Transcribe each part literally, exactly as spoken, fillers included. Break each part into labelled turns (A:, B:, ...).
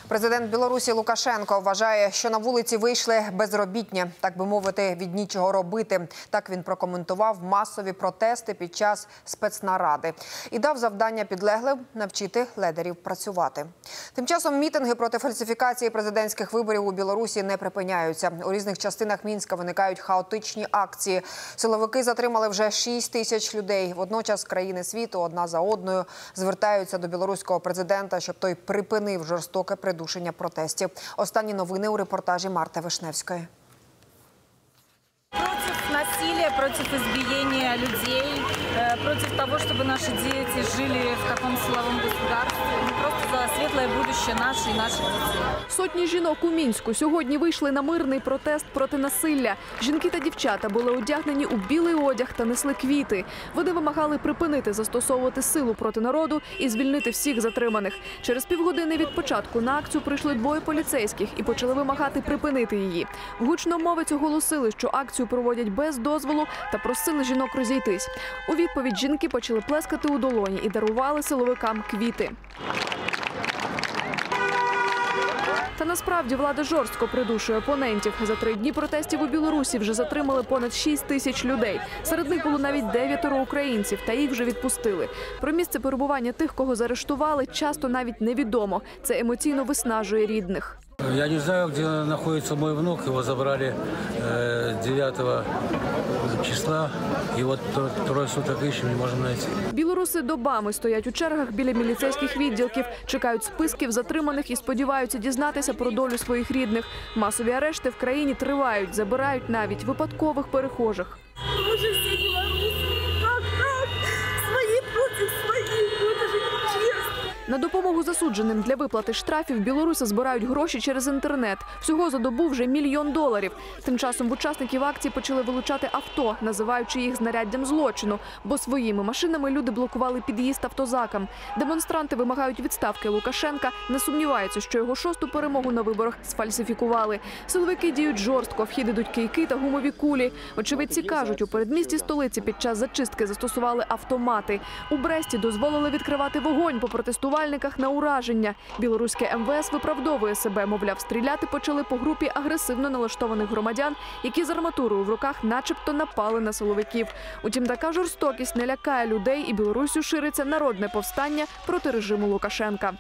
A: Президент Білорусі Лукашенко вважає, що на вулиці вийшли безробітні, так би мовити, від нічого робити. Так він прокоментував масові протести під час спецнаради і дав завдання підлеглим навчити ледерів працювати. Тим часом мітинги проти фальсифікації президентських виборів у Білорусі не припиняються. У різних частинах Мінська виникають хаотичні акції. Силовики затримали вже шість тисяч людей. Водночас країни світу одна за одною звертаються до білоруського президента, щоб той припинив жорстоке придушення протестів. Останні новини у репортажі Марти Вишневської.
B: Против насилия, против избиения людей, против того, чтобы наши дети жили в каком-то силовом государстве. Мы просто за светлое будущее наше и наших детей.
C: Сотні жінок у Мінську сьогодні вийшли на мирний протест проти насилля. Жінки та дівчата були одягнені у білий одяг та несли квіти. Вони вимагали припинити застосовувати силу проти народу і звільнити всіх затриманих. Через півгодини від початку на акцію прийшли двоє поліцейських і почали вимагати припинити її. Гучномовець оголосили, що акцію проводять без дозволу та просили жінок розійтись. У відповідь жінки почали плескати у долоні і дарували силовикам квіти. Та насправді влада жорстко придушує опонентів. За три дні протестів у Білорусі вже затримали понад шість тисяч людей. Серед них було навіть дев'ятеро українців, та їх вже відпустили. Про місце перебування тих, кого заарештували, часто навіть невідомо. Це емоційно виснажує рідних.
D: Я не знаю, где находится мой внук. Его забрали дев'ятого числа. И вот трое суток ищем, не можем найти.
C: Білоруси добами стоять у чергах біля міліцейських відділків, чекають списків затриманих і сподіваються дізнатися про долю своїх рідних. Масові арешти в країні тривають, забирають навіть випадкових перехожих.
B: Мы же все белорусы. Как так? Свои против своих. Это же нечестно.
C: На допомогу засудженим для виплати штрафів білоруси збирають гроші через інтернет. Всього за добу вже мільйон доларів. Тим часом в учасників акції почали вилучати авто, називаючи їх знаряддям злочину, бо своїми машинами люди блокували під'їзд автозакам. Демонстранти вимагають відставки Лукашенка, не сумніваються, що його шосту перемогу на виборах сфальсифікували. Силовики діють жорстко, в хід ідуть кийки та гумові кулі. Очевидці кажуть, у передмісті столиці під час зачистки застосували автомати. У Бресті дозволили відкривати вогонь по протестувальниках на ураження. Білоруське ем ве ес виправдовує себе, мовляв, стріляти почали по групі агресивно налаштованих громадян, які з арматурою в руках начебто напали на силовиків. Утім, така жорстокість не лякає людей, і Білоруссю шириться народне повстання проти режиму Лукашенка.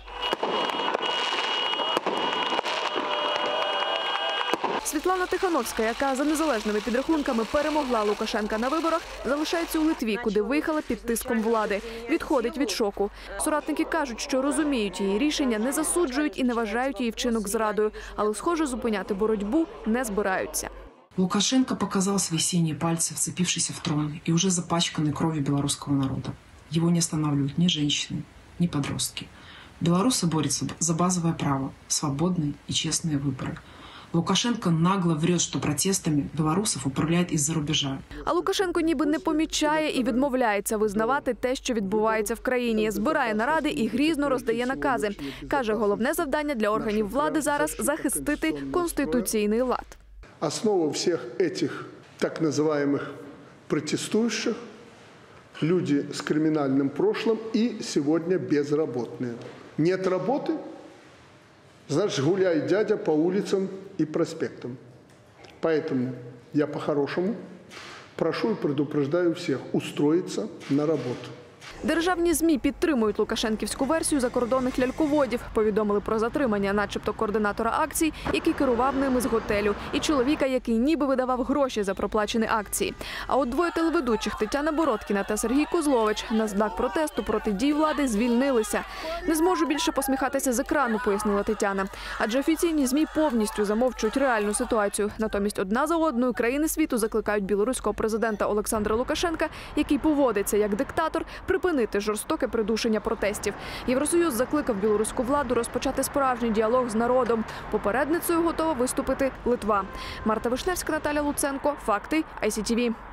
C: Світлана Тихановська, яка за незалежними підрахунками перемогла Лукашенка на виборах, залишається у Литві, куди виїхала під тиском влади. Відходить від шоку. Соратники кажуть, що розуміють її рішення, не засуджують і не вважають її вчинок зрадою, але, схоже, зупиняти боротьбу не збираються.
E: Лукашенко показал свои синие пальцы, вцепившиеся в трон и уже запачканный кровью белорусского народа. Его не останавливают ни женщины, ни подростки. Белорусы борются за базовое право, свободные и честные выборы. Лукашенко нагло врет, що протестами білорусів управляють із-за рубежа.
C: А Лукашенко ніби не помічає і відмовляється визнавати те, що відбувається в країні. Збирає наради і грізно роздає накази. Каже, головне завдання для органів влади зараз – захистити конституційний лад.
F: Основа всіх цих так називаємих протестуючих – люди з кримінальним прошлым і сьогодні безробітні. Нет роботи? Значит, гуляй, дядя, по улицам и проспектам. Поэтому я по-хорошему прошу и предупреждаю всех устроиться на работу.
C: Державні ЗМІ підтримують лукашенківську версію закордонних ляльководів. Повідомили про затримання начебто координатора акцій, який керував ними з готелю, і чоловіка, який ніби видавав гроші за проплачені акції. А от двоє телеведучих – Тетяна Бородкіна та Сергій Козлович – на знак протесту проти дій влади звільнилися. «Не зможу більше посміхатися з екрану», – пояснила Тетяна. Адже офіційні ЗМІ повністю замовчують реальну ситуацію. Натомість одна за одною країни світу закликають білоруського президента Олександра Лукашенка, який поводиться як диктатор, припинити жорстоке придушення протестів. Євросоюз закликав білоруську владу розпочати справжній діалог з народом. Попередницею готова виступити Литва. Марта Вишневська, Наталя Луценко. Факти. ай сі ті ві.